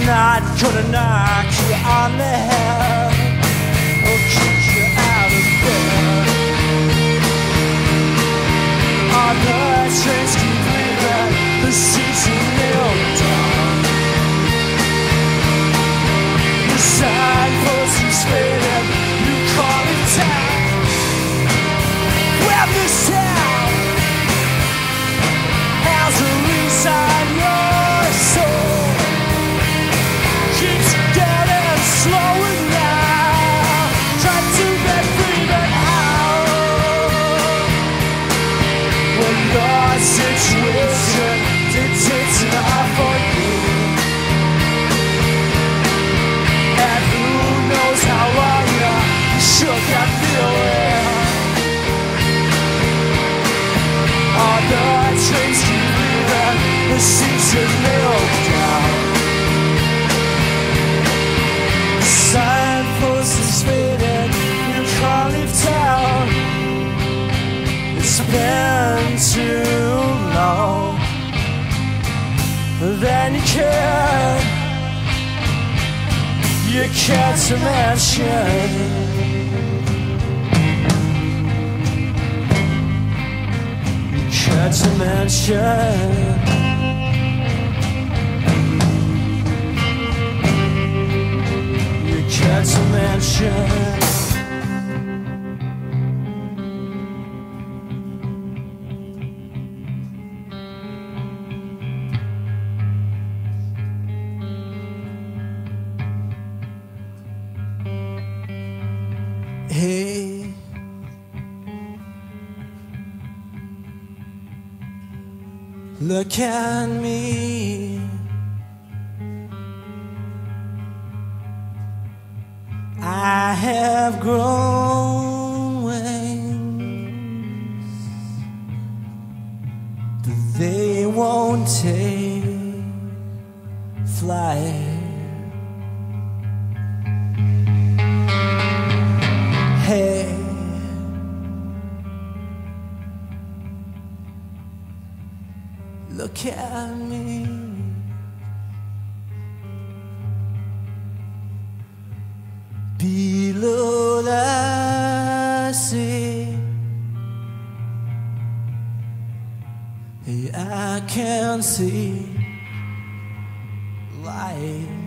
not gonna knock you on the head or kick you out of bed. On the trains keep leaving, the seats are nailed down. The signpost is fading, you call it town. Well, this town has a lease on your soul. Keeps getting slower now. Try to get free, but how? When your situation dictates enough for you, and who knows how long you shook and feeling. All the trains keep leaving, the seats are nailed down. Signpost is fading, you can't leave town. It's been too long. Then you can't imagine. You can't imagine. Can't mention. Hey, look at me. I have grown wings, but they won't take flight. Hey, look at me. Below the sea, hey, I can see light.